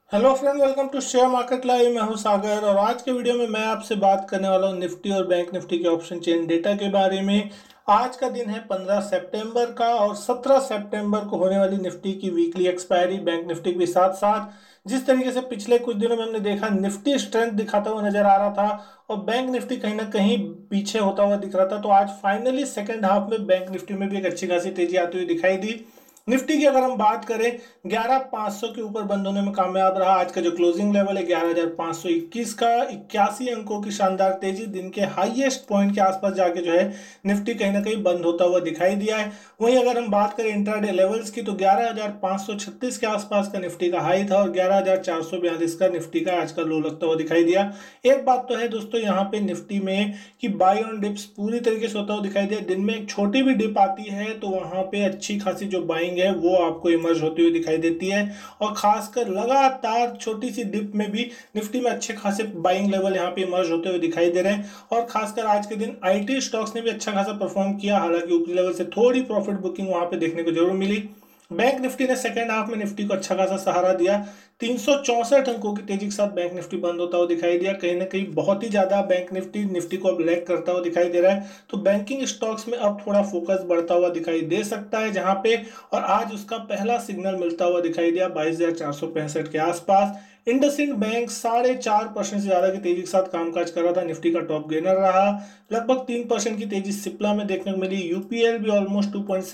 Hello friend, welcome to share market live. मैं हूं सागर और आज के वीडियो में मैं आपसे बात करने वाला हूं निफ्टी और बैंक निफ्टी के ऑप्शन चेन डेटा के बारे में। आज का दिन है 15 सितंबर का और 17 सितंबर को होने वाली निफ्टी की वीकली एक्सपायरी बैंक निफ्टी के साथ साथ जिस तरीके से पिछले कुछ दिनों में हमने देखा निफ्टी स्ट्रेंथ दिखाता हुआ नजर आ रहा था और बैंक निफ्टी कहीं ना कहीं पीछे होता हुआ दिख रहा था, तो आज फाइनली सेकेंड हाफ में बैंक निफ्टी में भी एक अच्छी खासी तेजी आती हुई दिखाई दी। निफ्टी की अगर हम बात करें 11,500 के ऊपर बंद होने में कामयाब रहा। आज का जो क्लोजिंग लेवल है 11,521 का, 81 अंकों की शानदार तेजी, दिन के हाईएस्ट पॉइंट के आसपास जाके जो है निफ्टी कहीं ना कहीं बंद होता हुआ दिखाई दिया है। वहीं अगर हम बात करें इंट्राडे लेवल्स की तो 11,536 के आसपास का निफ्टी का हाई था और 11,442 का निफ्टी का आज का लो लगता हुआ दिखाई दिया। एक बात तो है दोस्तों यहाँ पे निफ्टी में कि बाई ऑन डिप्स पूरी तरीके से होता हुआ दिखाई दिया। दिन में एक छोटी भी डिप आती है तो वहां पे अच्छी खासी जो बाइंग है वो आपको इमर्ज होती हुई दिखाई देती है और खासकर लगातार छोटी सी डिप में भी निफ्टी में अच्छे खासे बाइंग लेवल यहाँ पे इमर्ज होते हुए दिखाई दे रहे हैं। और खासकर आज के दिन आईटी स्टॉक्स ने भी अच्छा खासा परफॉर्म किया, हालांकि ऊपरी लेवल से थोड़ी प्रॉफिट बुकिंग वहां पे देखने को जरूर मिली। बैंक निफ्टी ने सेकेंड हाफ में निफ्टी को अच्छा खासा सहारा दिया। 364 अंकों की तेजी के साथ बैंक निफ्टी बंद होता हुआ दिखाई दिया। कहीं ना कहीं बहुत ही ज्यादा बैंक निफ्टी निफ्टी को अब लैग करता हुआ दिखाई दे रहा है, तो बैंकिंग स्टॉक्स में अब थोड़ा फोकस बढ़ता हुआ दिखाई दे सकता है जहां पे, और आज उसका पहला सिग्नल मिलता हुआ दिखाई दिया 22,465 के आसपास। इंडसइंड बैंक 4.5% से ज्यादा की तेजी के साथ कामकाज कर रहा था, निफ्टी का टॉप गेनर रहा। लगभग 3% की तेजी सिप्ला में देखने को मिली। यूपीएल भी ऑलमोस्ट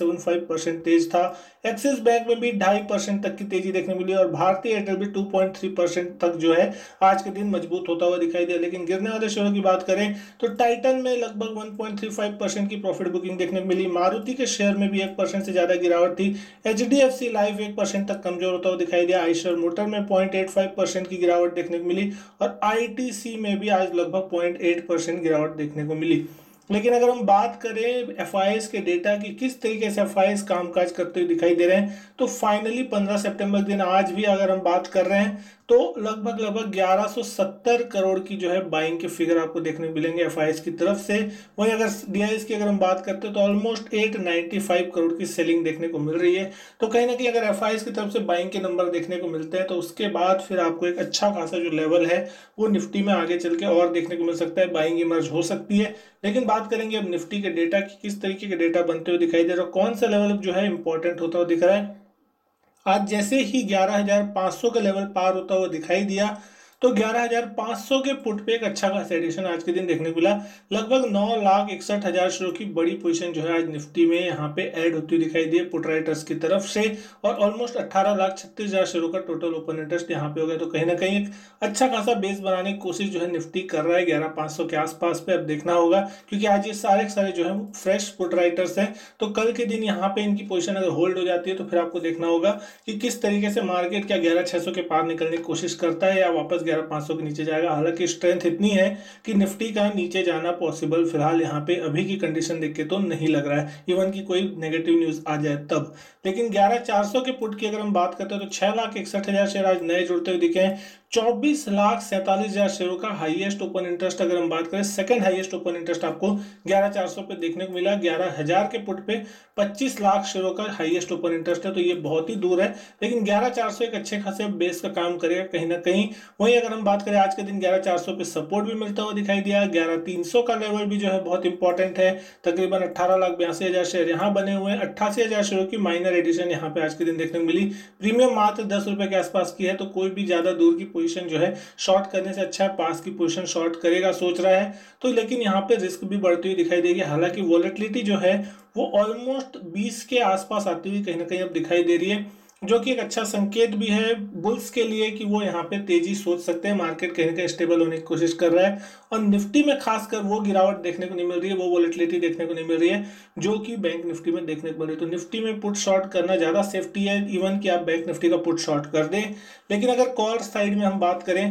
2.75% तेज था। एक्सिस बैंक में भी 2.5% तक की तेजी देखने को मिली और भारतीय एयरटेल भी 2.3% तक जो है आज के दिन मजबूत होता हुआ दिखाई दिया। लेकिन गिरने वाले शेयरों की बात करें तो टाइटन में लगभग 1.35% की प्रॉफिट बुकिंग देखने को मिली। मारुति के शेयर में भी 1% से ज्यादा गिरावट थी। एचडीएफसी लाइफ 1% तक कमजोर होता हुआ दिखाई दिया। आइशर मोटर में 0.85% की गिरावट देखने को मिली और आईटीसी में भी आज लगभग 0.8% गिरावट देखने को मिली। लेकिन अगर हम बात करें एफआईएस के डेटा की, किस तरीके से एफआईएस कामकाज करते हुए दिखाई दे रहे हैं, तो फाइनली 15 सितंबर दिन आज भी अगर हम बात कर रहे हैं तो लगभग लगभग 1170 करोड़ की जो है बाइंग के फिगर आपको देखने को मिलेंगे एफआईएस की तरफ से। वहीं अगर डीआईएस की अगर हम बात करते हैं तो ऑलमोस्ट 895 करोड़ की सेलिंग देखने को मिल रही है। तो कहीं ना कहीं अगर एफआईएस की तरफ से बाइंग के नंबर देखने को मिलते हैं तो उसके बाद फिर आपको एक अच्छा खासा जो लेवल है वो निफ्टी में आगे चल के और देखने को मिल सकता है, बाइंग इमर्ज हो सकती है। लेकिन बात करेंगे अब निफ्टी के डेटा की, किस तरीके के डेटा बनते हुए दिखाई दे रहा है, कौन सा लेवल जो है इंपॉर्टेंट होता हुआ दिख रहा है। आज जैसे ही 11,500 का लेवल पार होता हुआ दिखाई दिया तो 11,500 के पुट पे एक अच्छा खासा एडिशन आज के दिन देखने को मिला। लगभग 9,61,000 शेयरों की बड़ी पोजीशन जो है आज निफ्टी में यहाँ पे ऐड होती हुई दिखाई दी पुट राइटर्स की तरफ से और ऑलमोस्ट 18,36,000 शेयरों का टोटल ओपन इंटरेस्ट यहाँ पे हो गया। तो कहीं ना कहीं एक अच्छा खासा बेस बनाने की कोशिश जो है निफ्टी कर रहा है 11,500 के आसपास पे। अब देखना होगा क्योंकि आज ये सारे सारे जो है फ्रेश पुट राइटर्स हैं, तो कल के दिन यहाँ पे इनकी पोजीशन अगर होल्ड हो जाती है तो फिर आपको देखना होगा कि किस तरीके से मार्केट क्या 11,600 के पार निकलने की कोशिश करता है या वापस 11,500 के नीचे जाएगा। हालांकि स्ट्रेंथ इतनी है कि निफ्टी का नीचे जाना पॉसिबल फिलहाल यहाँ पे अभी की कंडीशन देख के तो नहीं लग रहा है, इवन की कोई नेगेटिव न्यूज आ जाए तब। लेकिन 11,400 के पुट की अगर हम बात करते हैं तो 6,61,000 शेयर आज नए जुड़ते हुए दिखे हैं। 24,47,000 शेयरों का हाईएस्ट ओपन इंटरेस्ट अगर हम बात करें, सेकंड हाईएस्ट ओपन इंटरेस्ट आपको 11,400 पे देखने को मिला। 11,000 के पुट पे 25 लाख शेयरों का हाईएस्ट ओपन इंटरेस्ट है, तो ये बहुत ही दूर है। लेकिन 11,400 एक अच्छे खासे बेस का काम करेगा कहीं ना कहीं। वहीं अगर हम बात करें आज के दिन 11,400 पे सपोर्ट भी मिलता हुआ दिखाई दिया। 11,300 का लेवल भी जो है बहुत इंपॉर्टेंट है। तकरीबन 18,82,000 शेयर यहाँ बने हुए हैं। 88,000 शेयरों की माइनर एडिशन यहाँ पे आज के दिन देखने को मिली। प्रीमियम मात्र 10 रुपए के आसपास की है, तो कोई भी ज्यादा दूर की पोजीशन जो है शॉर्ट करने से अच्छा है पास की पोजीशन शॉर्ट करेगा सोच रहा है तो। लेकिन यहाँ पे रिस्क भी बढ़ती हुई दिखाई देगी। हालांकि वॉलेटिलिटी जो है वो ऑलमोस्ट 20 के आसपास आती हुई कहीं ना कहीं अब दिखाई दे रही है, जो कि एक अच्छा संकेत भी है बुल्स के लिए कि वो यहाँ पे तेजी सोच सकते हैं। मार्केट कहीं ना कहीं स्टेबल होने की कोशिश कर रहा है और निफ्टी में खासकर वो गिरावट देखने को नहीं मिल रही है, वो वॉलेटिलिटी देखने को नहीं मिल रही है जो कि बैंक निफ्टी में देखने को मिल रही है। तो निफ्टी में पुट शॉर्ट करना ज्यादा सेफ्टी है, इवन कि आप बैंक निफ्टी का पुट शॉर्ट कर दें। लेकिन अगर कॉल साइड में हम बात करें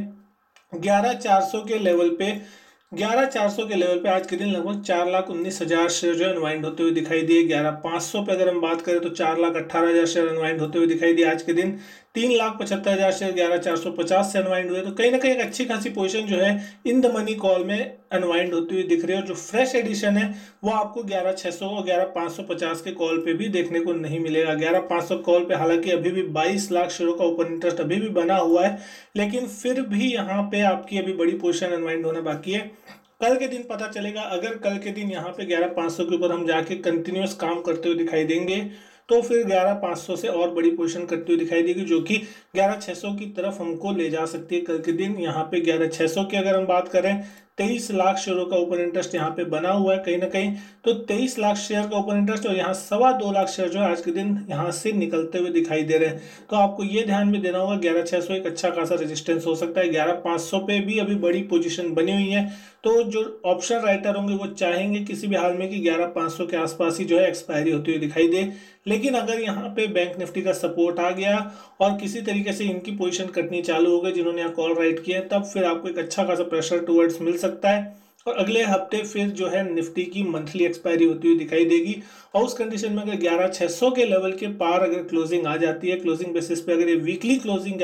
11,400 के लेवल पे, 11,400 के लेवल पे आज के दिन लगभग 4,19,000 शेयर जो है अनवाइंड होते हुए दिखाई दिए। 11,500 पे अगर हम बात करें तो 4,18,000 शेयर अनवाइंड होते हुए दिखाई दिए आज के दिन। 3,75,000 शेयर 11,450 से अनवाइंड हुए। तो कहीं ना कहीं एक अच्छी खासी पोजीशन जो है इन द मनी कॉल में अनवाइंड होती हुई दिख रही है। और जो फ्रेश एडिशन है वो आपको 11,600 और 11,550 के कॉल पे भी देखने को नहीं मिलेगा। 11,500 कॉल पे हालांकि अभी भी 22 लाख शेयरों का ओपन इंटरेस्ट अभी भी बना हुआ है, लेकिन फिर भी यहाँ पे आपकी अभी बड़ी पोजीशन अनवाइंड होना बाकी है। कल के दिन पता चलेगा। अगर कल के दिन यहाँ पे 11,500 के ऊपर हम जाके कंटिन्यूस काम करते हुए दिखाई देंगे तो फिर 11,500 से और बड़ी पोजीशन करती हुई दिखाई देगी, जो कि 11,600 की तरफ हमको ले जा सकती है। कल के दिन यहाँ पे 11,600 की अगर हम बात करें, 23 लाख शेयरों का ओपन इंटरेस्ट यहाँ पे बना हुआ है कहीं ना कहीं। तो 23 लाख शेयर का ओपन इंटरेस्ट और यहाँ 2.25 लाख शेयर जो है आज के दिन यहाँ से निकलते हुए दिखाई दे रहे हैं। तो आपको ये ध्यान में देना होगा 11,600 एक अच्छा खासा रेजिस्टेंस हो सकता है। 11,500 पे भी अभी बड़ी पोजीशन बनी हुई है। तो जो ऑप्शन राइटर होंगे वो चाहेंगे किसी भी हाल में कि 11,500 के आसपास ही जो है एक्सपायरी होती हुई दिखाई दे। लेकिन अगर यहाँ पे बैंक निफ्टी का सपोर्ट आ गया और किसी तरीके से इनकी पोजीशन कटनी चालू हो गई जिन्होंने यहाँ कॉल राइट किया है, तब फिर आपको एक अच्छा खासा प्रेशर टुवर्ड्स मिल सकता है। और अगले हफ्ते फिर जो है निफ्टी की मंथली एक्सपायरी होती हुई दिखाई देगी। और उस कंडीशन में अगर 11,600 के लेवल के पार अगर क्लोजिंग आ जाती है, क्लोजिंग बेसिस पे अगर ये वीकली क्लोजिंग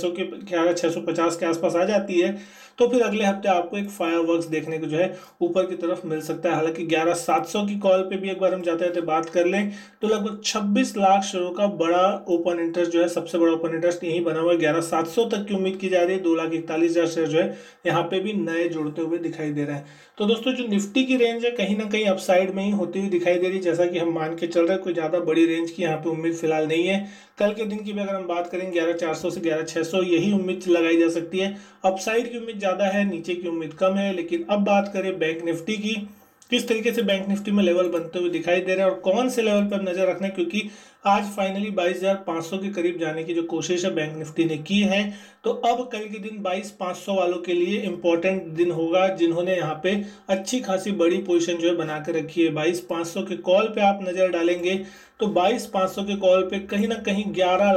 11,650 के आसपास आ जाती है, तो फिर अगले हफ्ते आपको एक फायरवर्क्स देखने को जो है ऊपर की तरफ मिल सकता है। हालांकि 11,700 की कॉल पे भी एक बार हम जाते जाते बात कर लें तो लगभग 26 लाख शेयरों का बड़ा ओपन इंटरेस्ट जो है, सबसे बड़ा ओपन इंटरेस्ट यही बना हुआ है। 11,700 तक की उम्मीद की जा रही है। 2,41,000 शेयर जो है यहाँ पे भी नए जुड़ते हुए दिखाई दे रहे हैं। तो दोस्तों जो निफ्टी की रेंज है कहीं ना कहीं अपसाइड में ही होती हुई दिखाई दे रही है, जैसा कि हम मान के चल रहे हैं। कोई ज़्यादा बड़ी रेंज की यहाँ पे उम्मीद फिलहाल नहीं है। कल के दिन की भी अगर हम बात करें 11,400 से 11,600 यही उम्मीद लगाई जा सकती है। अपसाइड की उम्मीद ज़्यादा है, नीचे की उम्मीद कम है। लेकिन अब बात करें बैंक निफ्टी की, किस तरीके से बैंक निफ्टी में लेवल बनते हुए दिखाई दे रहे हैं और कौन से लेवल पर नजर रखना है, क्योंकि आज फाइनली 22,500 के करीब जाने की जो कोशिश है बैंक निफ्टी ने की है। तो अब कल के दिन 22,500 वालों के लिए इंपॉर्टेंट दिन होगा, जिन्होंने यहाँ पे अच्छी खासी बड़ी पोजीशन जो है बना के रखी है। 22,500 के कॉल पे आप नजर डालेंगे तो 22,500 के कॉल पे कहीं ना कहीं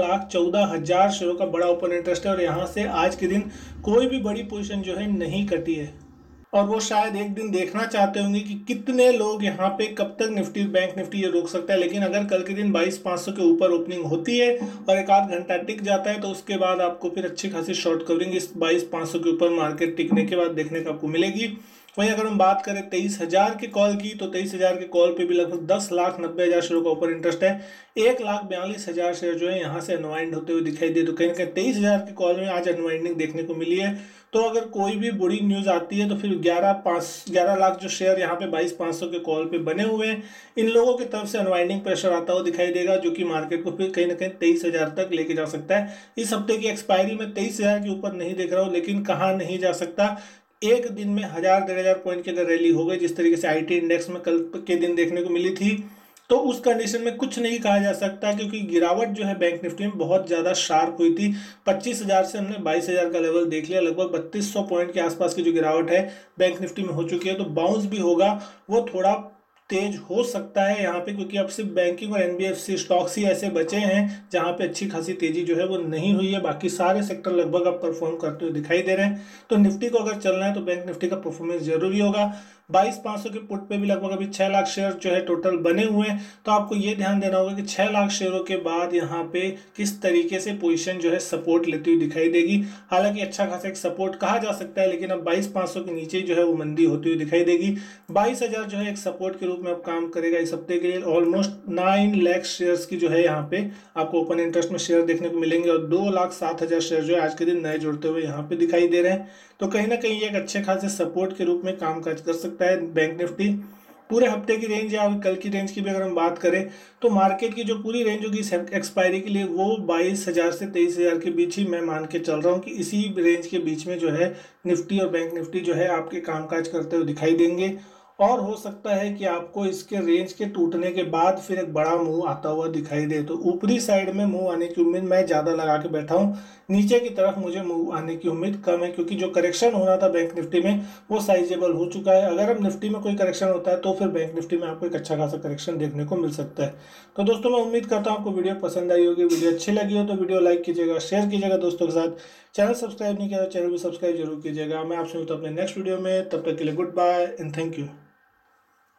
11,14,000 शेयरों का बड़ा ओपन इंटरेस्ट है। और यहाँ से आज के दिन कोई भी बड़ी पोजीशन जो है नहीं कटी है। और वो शायद एक दिन देखना चाहते होंगे कि कितने लोग यहाँ पे कब तक निफ्टी बैंक निफ्टी ये रोक सकता है। लेकिन अगर कल के दिन 22,500 के ऊपर ओपनिंग होती है और एक आध घंटा टिक जाता है तो उसके बाद आपको फिर अच्छी खासी शॉर्ट कवरिंग इस 22,500 के ऊपर मार्केट टिकने के बाद देखने को आपको मिलेगी। वहीं अगर हम बात करें 23,000 के कॉल की, तो 23,000 के कॉल पे भी लगभग 10,90,000 शेयरों का ऊपर इंटरेस्ट है। 1,42,000 शेयर जो है यहाँ से अनवाइंड होते हुए दिखाई दे। तो कहीं ना कहीं 23,000 के कॉल में आज अनवाइंडिंग देखने को मिली है। तो अगर कोई भी बुरी न्यूज आती है तो फिर 11 लाख जो शेयर यहाँ पे 22,500 के कॉल पे बने हुए हैं, इन लोगों की तरफ से अनवाइंडिंग प्रेशर आता हुआ दिखाई देगा, जो कि मार्केट को फिर कहीं ना कहीं 23,000 तक लेके जा सकता है। इस हफ्ते की एक्सपायरी में 23,000 के ऊपर नहीं देख रहा हूँ, लेकिन कहाँ नहीं जा सकता, एक दिन में 1,000-1,500 पॉइंट की अगर रैली हो गई जिस तरीके से आईटी इंडेक्स में कल के दिन देखने को मिली थी, तो उस कंडीशन में कुछ नहीं कहा जा सकता, क्योंकि गिरावट जो है बैंक निफ्टी में बहुत ज़्यादा शार्प हुई थी। 25,000 से हमने 22,000 का लेवल देख लिया। लगभग 3,200 पॉइंट के आसपास की जो गिरावट है बैंक निफ्टी में हो चुकी है। तो बाउंस भी होगा, वो थोड़ा तेज हो सकता है यहाँ पे, क्योंकि अब सिर्फ बैंकिंग और एनबीएफसी स्टॉक्स ही ऐसे बचे हैं जहाँ पे अच्छी खासी तेजी जो है वो नहीं हुई है। बाकी सारे सेक्टर लगभग अब परफॉर्म करते हुए दिखाई दे रहे हैं। तो निफ्टी को अगर चलना है तो बैंक निफ्टी का परफॉर्मेंस जरूरी होगा। 22,500 के पुट पे भी लगभग अभी 6 लाख शेयर जो है टोटल बने हुए हैं। तो आपको ये ध्यान देना होगा कि 6 लाख शेयरों के बाद यहाँ पे किस तरीके से पोजीशन जो है सपोर्ट लेती हुई दिखाई देगी। हालांकि अच्छा खासा एक सपोर्ट कहा जा सकता है, लेकिन अब 22,500 के नीचे जो है वो मंदी होती हुई दिखाई देगी। 22,000 जो है एक सपोर्ट के रूप में अब काम करेगा इस हफ्ते के लिए। ऑलमोस्ट 9 लाख शेयर्स की जो है यहाँ पे आपको ओपन इंटरेस्ट में शेयर देखने को मिलेंगे और 2,07,000 शेयर जो है आज के दिन नए जुड़ते हुए यहाँ पे दिखाई दे रहे हैं। तो कहीं ना कहीं एक अच्छे खासे सपोर्ट के रूप में कामकाज कर सकता है बैंक निफ्टी। पूरे हफ्ते की रेंज या कल की रेंज की भी अगर हम बात करें तो मार्केट की जो पूरी रेंज होगी इस एक्सपायरी के लिए वो 22,000 से 23,000 के बीच ही मैं मान के चल रहा हूँ कि इसी रेंज के बीच में जो है निफ्टी और बैंक निफ्टी जो है आपके कामकाज करते हुए दिखाई देंगे। और हो सकता है कि आपको इसके रेंज के टूटने के बाद फिर एक बड़ा मूव आता हुआ दिखाई दे। तो ऊपरी साइड में मूव आने की उम्मीद मैं ज़्यादा लगा के बैठा हूँ, नीचे की तरफ मुझे मूव आने की उम्मीद कम है, क्योंकि जो करेक्शन होना था बैंक निफ्टी में वो साइजेबल हो चुका है। अगर अब निफ्टी में कोई करेक्शन होता है तो फिर बैंक निफ्टी में आपको एक अच्छा खासा करेक्शन देखने को मिल सकता है। तो दोस्तों मैं उम्मीद करता हूँ आपको वीडियो पसंद आई होगी। वीडियो अच्छी लगी हो तो वीडियो लाइक कीजिएगा, शेयर कीजिएगा दोस्तों के साथ। चैनल सब्सक्राइब नहीं किया तो चैनल भी सब्सक्राइब जरूर कीजिएगा। मैं आपसे मिलता हूँ अपने नेक्स्ट वीडियो में, तब तक के लिए good bye and thank you.